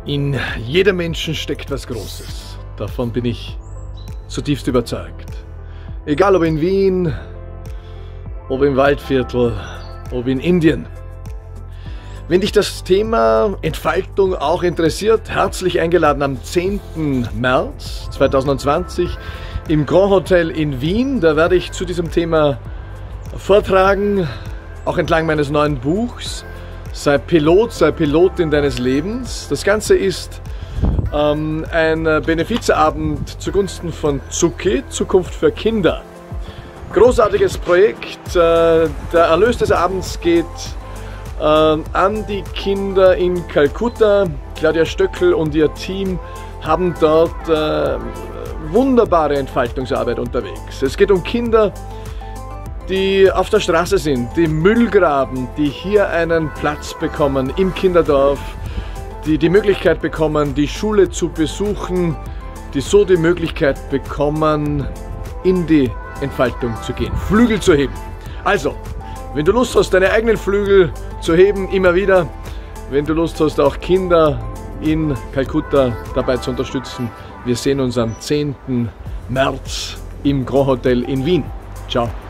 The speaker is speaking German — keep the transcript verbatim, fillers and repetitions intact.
In jedem Menschen steckt was Großes. Davon bin ich zutiefst überzeugt. Egal ob in Wien, ob im Waldviertel, ob in Indien. Wenn dich das Thema Entfaltung auch interessiert, herzlich eingeladen am zehnten März zweitausendzwanzig im Grand Hotel in Wien. Da werde ich zu diesem Thema vortragen, auch entlang meines neuen Buchs. Sei Pilot, sei Pilotin deines Lebens. Das Ganze ist ähm, ein Benefizabend zugunsten von Zucki, Zukunft für Kinder. Großartiges Projekt. Äh, der Erlös des Abends geht äh, an die Kinder in Kalkutta. Claudia Stöckel und ihr Team haben dort äh, wunderbare Entfaltungsarbeit unterwegs. Es geht um Kinder, die auf der Straße sind, die Müll graben, die hier einen Platz bekommen im Kinderdorf, die die Möglichkeit bekommen, die Schule zu besuchen, die so die Möglichkeit bekommen, in die Entfaltung zu gehen, Flügel zu heben. Also, wenn du Lust hast, deine eigenen Flügel zu heben, immer wieder, wenn du Lust hast, auch Kinder in Kalkutta dabei zu unterstützen, wir sehen uns am zehnten März im Grand Hotel in Wien. Ciao.